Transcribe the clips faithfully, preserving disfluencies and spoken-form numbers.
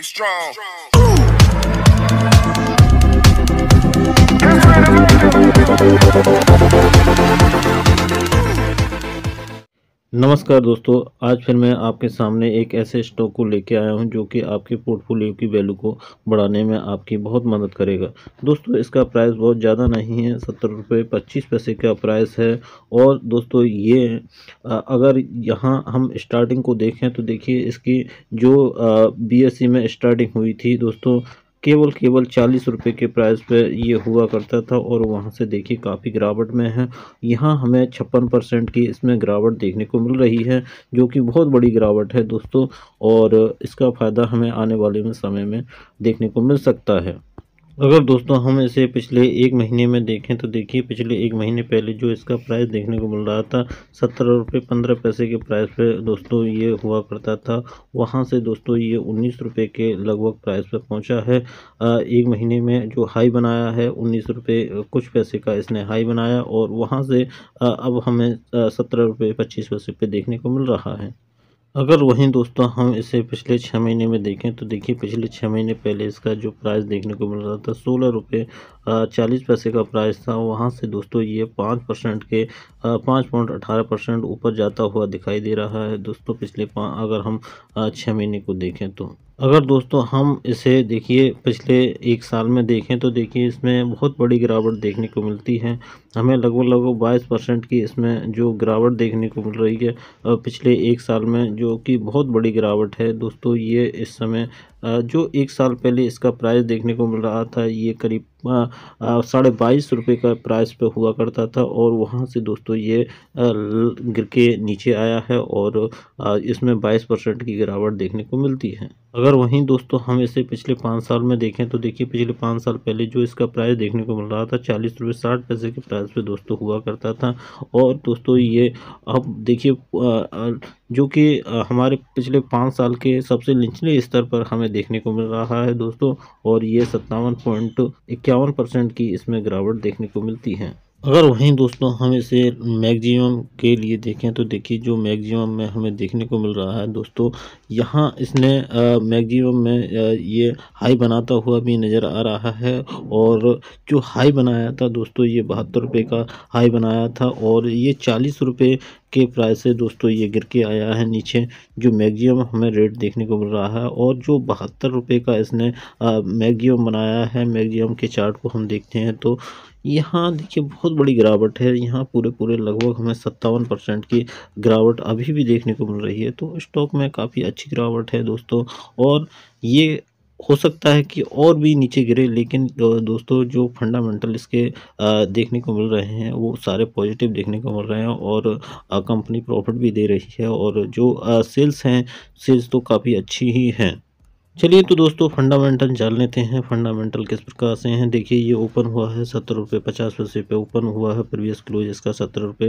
नमस्कार दोस्तों, आज फिर मैं आपके सामने एक ऐसे स्टॉक को लेके आया हूं जो कि आपके पोर्टफोलियो की वैल्यू को बढ़ाने में आपकी बहुत मदद करेगा। दोस्तों, इसका प्राइस बहुत ज़्यादा नहीं है, सत्तर रुपये पच्चीस पैसे का प्राइस है। और दोस्तों ये अ, अगर यहाँ हम स्टार्टिंग को देखें तो देखिए इसकी जो बी एस ई में स्टार्टिंग हुई थी दोस्तों, केवल केवल चालीस रुपए के प्राइस पे ये हुआ करता था और वहाँ से देखिए काफ़ी गिरावट में है। यहाँ हमें छप्पन परसेंट की इसमें गिरावट देखने को मिल रही है, जो कि बहुत बड़ी गिरावट है दोस्तों। और इसका फ़ायदा हमें आने वाले में समय में देखने को मिल सकता है। अगर दोस्तों हम इसे पिछले एक महीने में देखें तो देखिए पिछले एक महीने पहले जो इसका प्राइस देखने को मिल रहा था, सत्तर रुपये पंद्रह पैसे के प्राइस पे दोस्तों ये हुआ करता था। वहाँ से दोस्तों ये उन्नीस रुपये के लगभग प्राइस पे पहुँचा है। अ, एक महीने में जो हाई बनाया है उन्नीस रुपये कुछ पैसे का इसने हाई बनाया, और वहाँ से अ, अब हमें सत्रह रुपये पच्चीस पैसे पे देखने को मिल रहा है। अगर वहीं दोस्तों हम इसे पिछले छः महीने में देखें तो देखिए पिछले छः महीने पहले इसका जो प्राइस देखने को मिल रहा था सोलह रुपये चालीस पैसे का प्राइस था। वहाँ से दोस्तों ये पाँच परसेंट के पाँच पॉइंट अठारह परसेंट ऊपर जाता हुआ दिखाई दे रहा है दोस्तों पिछले पाँच अगर हम अ, छः महीने को देखें तो। अगर दोस्तों हम इसे देखिए पिछले एक साल में देखें तो देखिए इसमें बहुत बड़ी गिरावट देखने को मिलती है। हमें लगभग लगभग बाईस परसेंट की इसमें जो गिरावट देखने को मिल रही है अ, पिछले एक साल में, जो कि बहुत बड़ी गिरावट है दोस्तों। ये इस समय अ, जो एक साल पहले इसका प्राइस देखने को मिल रहा था ये करीब अ, अ, साढ़े बाईस रुपये का प्राइस पे हुआ करता था, और वहाँ से दोस्तों ये अ, ल- गिर के नीचे आया है और अ, इसमें बाईस परसेंट की गिरावट देखने को मिलती है। अगर वहीं दोस्तों हम इसे पिछले पाँच साल में देखें तो देखिए पिछले पाँच साल पहले जो इसका प्राइस देखने को मिल रहा था चालीस रुपये साठ पैसे के प्राइस पे दोस्तों हुआ करता था। और दोस्तों ये अब देखिए अ, अ, जो कि अ, हमारे पिछले पाँच साल के सबसे निचले स्तर पर हमें देखने को मिल रहा है दोस्तों। और ये सत्तावन पॉइंट इक्यावन परसेंट की इसमें गिरावट देखने को मिलती है। अगर वहीं दोस्तों हम इसे मैक्सिमम के लिए देखें तो देखिए जो मैक्सिमम में हमें देखने को मिल रहा है दोस्तों, यहाँ इसने मैक्सिमम में अ, ये हाई बनाता हुआ भी नज़र आ रहा है। और जो हाई बनाया था दोस्तों ये बहत्तर रुपये का हाई बनाया था, और ये चालीस रुपये के प्राइस से दोस्तों ये गिर के आया है नीचे। जो मैक्सिमम हमें रेट देखने को मिल रहा है, और जो बहत्तर रुपये का इसने मैक्सिमम बनाया है, मैक्सिमम के चार्ट को हम देखते हैं तो यहाँ देखिए बहुत बड़ी गिरावट है। यहाँ पूरे पूरे लगभग हमें सत्तावन परसेंट की गिरावट अभी भी देखने को मिल रही है। तो स्टॉक में काफ़ी अच्छी गिरावट है दोस्तों, और ये हो सकता है कि और भी नीचे गिरे, लेकिन दो- दोस्तों जो फंडामेंटल इसके अ, देखने को मिल रहे हैं वो सारे पॉजिटिव देखने को मिल रहे हैं, और अ, कंपनी प्रॉफिट भी दे रही है, और जो अ, सेल्स हैं सेल्स तो काफ़ी अच्छी ही हैं। चलिए तो दोस्तों फंडामेंटल जान लेते हैं। फंडामेंटल किस प्रकार से हैं, देखिए ये ओपन हुआ है सत्तर रुपये पचास पैसे पे ओपन हुआ है। प्रीवियस क्लोज इसका सत्तर रुपये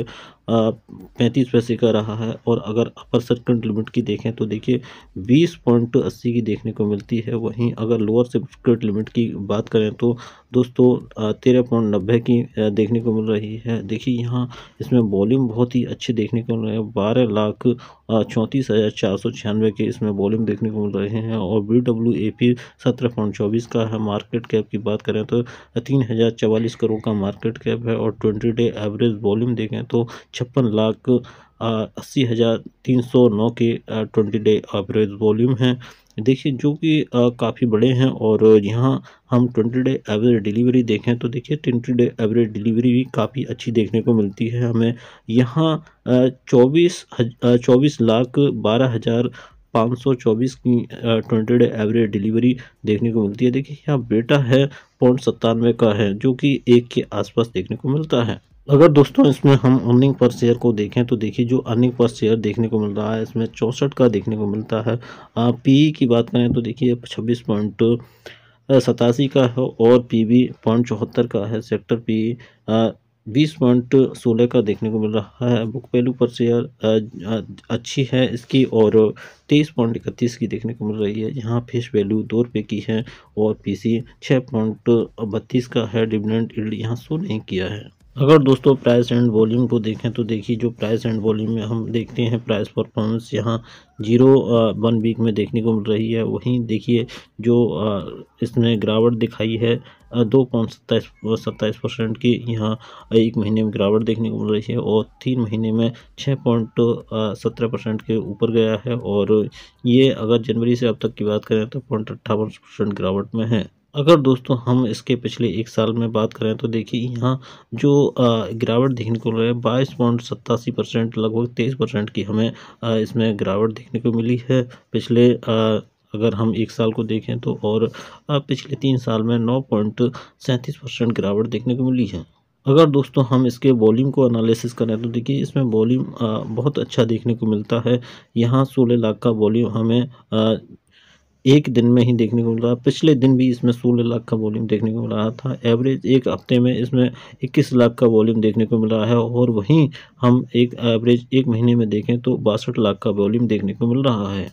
पैंतीस पैसे का रहा है। और अगर अपर सर्किट लिमिट की देखें तो देखिए बीस पॉइंट अस्सी की देखने को मिलती है। वहीं अगर लोअर सर्किट लिमिट की बात करें तो दोस्तों तेरह पॉइंट नब्बे की अ, देखने को मिल रही है। देखिए यहाँ इसमें वॉल्यूम बहुत ही अच्छे देखने को मिल रहे हैं, बारह लाख चौंतीस हज़ार चार सौ छियानवे के इसमें वॉल्यूम देखने को मिल रहे हैं। और बी डब्ल्यू ए पी सत्रह पॉइंट चौबीस का है। मार्केट कैप की बात करें तो तीन हज़ार चवालीस करोड़ का मार्केट कैप है। और ट्वेंटी डे एवरेज वॉल्यूम देखें तो छप्पन लाख अस्सी हज़ार तीन सौ नौ के ट्वेंटी डे एवरेज वॉल्यूम है। देखिए जो कि काफ़ी बड़े हैं। और यहाँ हम ट्वेंटी डे एवरेज डिलीवरी देखें तो देखिए ट्वेंटी डे एवरेज डिलीवरी भी काफ़ी अच्छी देखने को मिलती है हमें। यहाँ चौबीस चौबीस लाख बारह हज़ार पाँच सौ चौबीस की ट्वेंटी डे एवरेज डिलीवरी देखने को मिलती है। देखिए यहाँ बेटा है पॉइंट सत्तानवे का है, जो कि एक के आसपास देखने को मिलता है। अगर दोस्तों इसमें हम अर्निंग पर शेयर को देखें तो देखिए जो अर्निंग पर शेयर देखने को मिल रहा है इसमें चौंसठ का देखने को मिलता है। पी की बात करें तो देखिए छब्बीस पॉइंट सतासी का है। और पी बी पॉइंट चौहत्तर का है। सेक्टर पी बीस पॉइंट सोलह का देखने को मिल रहा है। बुक वैल्यू पर शेयर अच्छी है इसकी, और तेईस पॉइंट इकतीस की देखने को मिल रही है। यहाँ फेस वैल्यू दो रुपये की है। और पीसी छः पॉइंट बत्तीस का है। डिविडेंड यील्ड यहाँ शो नहीं किया है। अगर दोस्तों प्राइस एंड वॉल्यूम को देखें तो देखिए जो प्राइस एंड वॉल्यूम में हम देखते हैं प्राइस परफॉर्मेंस यहाँ जीरो वन वीक में देखने को मिल रही है। वहीं देखिए जो अ, इसमें गिरावट दिखाई है दो पॉइंट सत्ताईस सत्ताईस परसेंट की, यहाँ एक महीने में गिरावट देखने को मिल रही है और तीन महीने में छः पॉइंट सत्रह परसेंट के ऊपर गया है। और ये अगर जनवरी से अब तक की बात करें तो पॉइंट अट्ठावन परसेंट गिरावट में है। अगर दोस्तों हम इसके पिछले एक साल में बात करें तो देखिए यहाँ जो अ, गिरावट देखने को मिल रही है बाईस पॉइंट सत्तासी परसेंट, लगभग तेईस परसेंट की हमें अ, इसमें गिरावट देखने को मिली है पिछले अ, अगर हम एक साल को देखें तो। और अ, पिछले तीन साल में नौ पॉइंट सैंतीस परसेंट गिरावट देखने को मिली है। अगर दोस्तों हम इसके वॉल्यूम को एनालिसिस करें तो देखिए इसमें वॉल्यूम अ, बहुत अच्छा देखने को मिलता है। यहाँ सोलह लाख का वॉल्यूम हमें अ, एक दिन में ही देखने को मिल रहा है। पिछले दिन भी इसमें सोलह लाख का वॉल्यूम देखने को मिल रहा था। एवरेज एक हफ्ते में इसमें इक्कीस लाख का वॉल्यूम देखने को मिल रहा है। और वहीं हम एक एवरेज एक महीने में देखें तो बासठ लाख का वॉल्यूम देखने को मिल रहा है।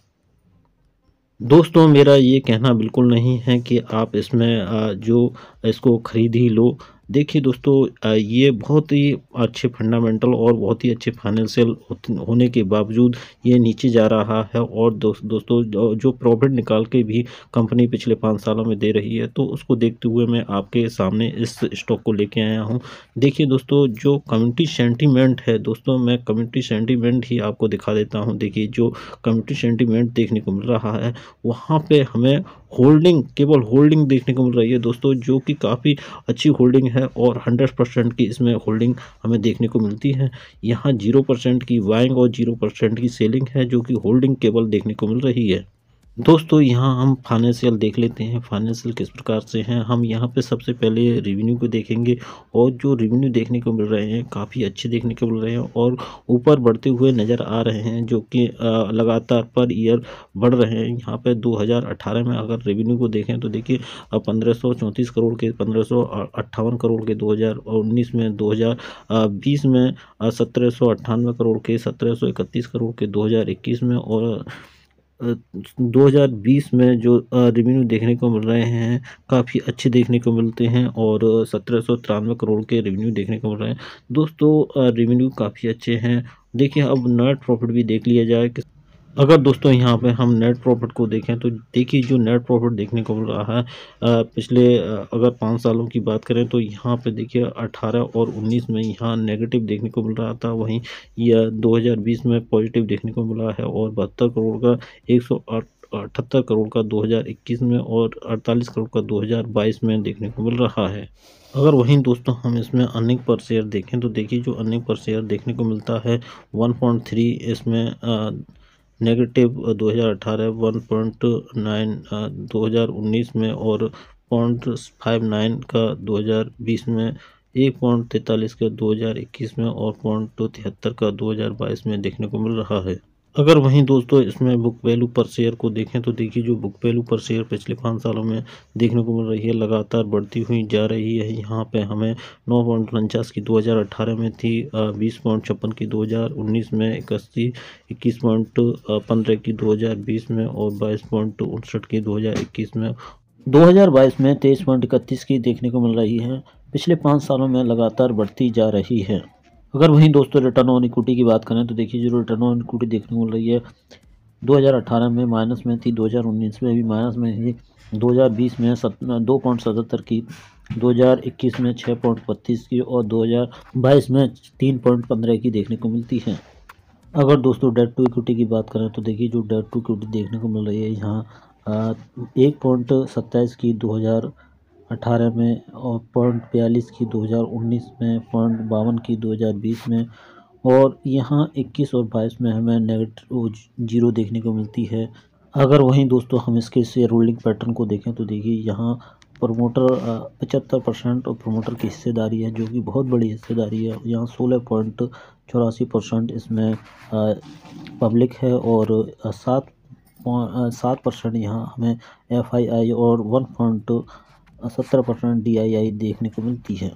दोस्तों मेरा ये कहना बिल्कुल नहीं है कि आप इसमें अ, जो इसको खरीद ही लो। देखिए दोस्तों अ, ये बहुत ही अच्छे फंडामेंटल और बहुत ही अच्छे फाइनेंशियल होने के बावजूद ये नीचे जा रहा है। और दोस्त दोस्तों जो जो प्रॉफिट निकाल के भी कंपनी पिछले पाँच सालों में दे रही है, तो उसको देखते हुए मैं आपके सामने इस स्टॉक को लेके आया हूँ। देखिए दोस्तों जो कम्युनिटी सेंटीमेंट है, दोस्तों मैं कम्युनिटी सेंटीमेंट ही आपको दिखा देता हूँ। देखिए जो कम्युनिटी सेंटीमेंट देखने को मिल रहा है वहाँ पे हमें होल्डिंग, केवल होल्डिंग देखने को मिल रही है दोस्तों, जो कि काफ़ी अच्छी होल्डिंग है और हंड्रेड परसेंट की इसमें होल्डिंग हमें देखने को मिलती है। यहाँ जीरो परसेंट की बाइंग और जीरो परसेंट की सेलिंग है, जो कि होल्डिंग केवल देखने को मिल रही है। दोस्तों यहाँ हम फाइनेंशियल देख लेते हैं, फाइनेंशियल किस प्रकार से हैं। हम यहाँ पे सबसे पहले रेवेन्यू को देखेंगे और जो रेवेन्यू देखने को मिल रहे हैं काफ़ी अच्छे देखने को मिल रहे हैं और ऊपर बढ़ते हुए नज़र आ रहे हैं, जो कि अ, लगातार पर ईयर बढ़ रहे हैं। यहाँ पे दो हज़ार अठारह में अगर रेवेन्यू को देखें तो देखिए पंद्रह सौ चौंतीस करोड़ के, पंद्रह सौ अट्ठावन करोड़ के, दो हज़ार उन्नीस में, दो हज़ार बीस में सत्रह सौ अट्ठानवे करोड़ के, सत्रह सौ इकतीस करोड़ के दो हज़ार इक्कीस में। और दो हज़ार बीस में जो रेवेन्यू देखने को मिल रहे हैं काफ़ी अच्छे देखने को मिलते हैं और सत्रह सौ तिरानवे करोड़ के रेवेन्यू देखने को मिल रहे हैं। दोस्तों रेवेन्यू काफ़ी अच्छे हैं। देखिए अब नेट प्रॉफिट भी देख लिया जाए कि अगर दोस्तों यहाँ पे हम नेट प्रॉफिट को देखें तो देखिए जो नेट प्रॉफिट देखने को मिल रहा है अ, पिछले अ, अगर पाँच सालों की बात करें तो यहाँ पे देखिए अठारह और उन्नीस में यहाँ नेगेटिव देखने को मिल रहा था। वहीं यह दो हज़ार बीस में पॉजिटिव देखने को मिला है और बहत्तर करोड़ का एक सौ अठहत्तर करोड़ का दो हज़ार इक्कीस में और अड़तालीस करोड़ का दो हज़ार बाईस में देखने को मिल रहा है। अगर वहीं दोस्तों हम इसमें अर्निंग पर शेयर देखें तो देखिए जो अर्निंग पर शेयर देखने को मिलता है वन पॉइंट थ्री, इसमें अ, नेगेटिव दो हज़ार अठारह वन पॉइंट नाइन दो हज़ार उन्नीस में और पॉइंट फाइव नाइन का दो हज़ार बीस में, एक पॉइंट तैंतालीस का दो हज़ार इक्कीस में और पॉइंट तिहत्तर का दो हज़ार बाईस में देखने को मिल रहा है। अगर वहीं दोस्तों इसमें बुक वैल्यू पर शेयर को देखें तो देखिए जो बुक वैल्यू पर शेयर पिछले पाँच सालों में देखने को मिल रही है लगातार बढ़ती हुई जा रही है। यहाँ पे हमें नौ पॉइंट उनचास की दो हज़ार अठारह में थी, बीस पॉइंट छप्पन की दो हज़ार उन्नीस में, इक्यासी इक्कीस पॉइंट पंद्रह की दो हज़ार बीस में और बाईस पॉइंट उनसठ की दो हज़ार इक्कीस में, दो हज़ार बाईस में तेईस पॉइंट इकतीस की देखने को मिल रही है। पिछले पाँच सालों में लगातार बढ़ती जा रही है। अगर वहीं दोस्तों रिटर्न ऑन इक्विटी की बात करें तो देखिए जो रिटर्न ऑन इक्विटी देखने को मिल रही है दो हज़ार अठारह में माइनस में थी, दो हज़ार उन्नीस में भी माइनस में थी, दो हज़ार बीस में दो पॉइंट सतहत्तर की, दो हज़ार इक्कीस में छः पॉइंट बत्तीस की और दो हज़ार बाईस में तीन पॉइंट पंद्रह की देखने को मिलती है। अगर दोस्तों डेट टू इक्विटी की बात करें तो देखिए जो डेट टू इक्विटी देखने को मिल रही है यहाँ एक पॉइंट सत्ताईस की दो हज़ार अठारह में और पॉइंट बयालीस की दो हज़ार उन्नीस में, पॉइंट बावन की दो हज़ार बीस में और यहाँ इक्कीस और बाईस में हमें नेगेटिव जीरो देखने को मिलती है। अगर वहीं दोस्तों हम इसके शेयर होल्डिंग पैटर्न को देखें तो देखिए यहाँ प्रमोटर पचहत्तर परसेंट और प्रमोटर की हिस्सेदारी है, जो कि बहुत बड़ी हिस्सेदारी है। यहाँ सोलह पॉइंट चौरासी परसेंट इसमें पब्लिक है और सात सात परसेंट यहाँ हमें एफ आई आई और वन पॉइंट सत्तर परसेंट डी आई आई देखने को मिलती है।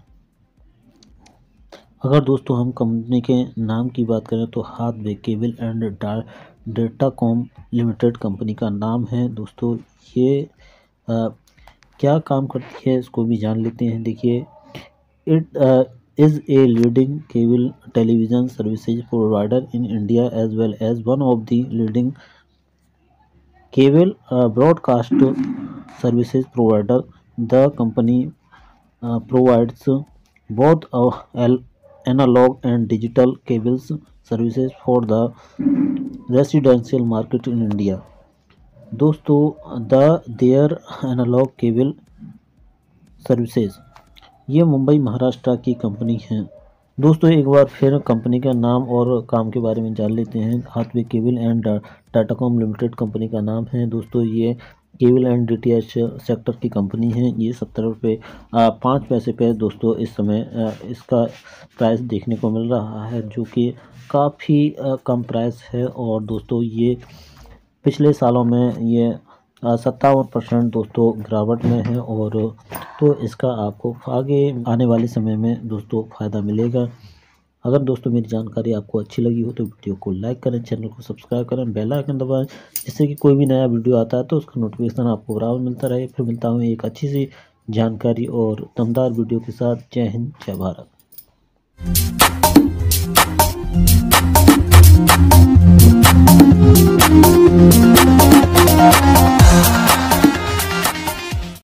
अगर दोस्तों हम कंपनी के नाम की बात करें तो Hathway cable and Datacom limited company का नाम है। दोस्तों ये आ, क्या काम करती है इसको भी जान लेते हैं। देखिए it is a leading cable television services provider in India as well as one of the leading cable uh, broadcast services provider. The company uh, provides both uh, al- analog and digital cables services for the residential market in India. दोस्तों, the there analogue cable services ये मुंबई महाराष्ट्र की company है। दोस्तों, एक बार फिर company का नाम और काम के बारे में जान लेते हैं। Hathway cable and Datacom limited company का नाम है। दोस्तों, ये केबल एंड डीटीएच सेक्टर की कंपनी है। ये सत्तर रुपये पाँच पैसे पे दोस्तों इस समय आ, इसका प्राइस देखने को मिल रहा है, जो कि काफ़ी कम प्राइस है। और दोस्तों, ये पिछले सालों में ये सत्तावन परसेंट दोस्तों गिरावट में है, और तो इसका आपको आगे आने वाले समय में दोस्तों फ़ायदा मिलेगा। अगर दोस्तों मेरी जानकारी आपको अच्छी लगी हो तो वीडियो को लाइक करें, चैनल को सब्सक्राइब करें, बेल आइकन दबाएं, जिससे कि कोई भी नया वीडियो आता है तो उसका नोटिफिकेशन आपको बराबर मिलता रहे। फिर मिलता हूँ एक अच्छी सी जानकारी और दमदार वीडियो के साथ। जय हिंद, जय भारत।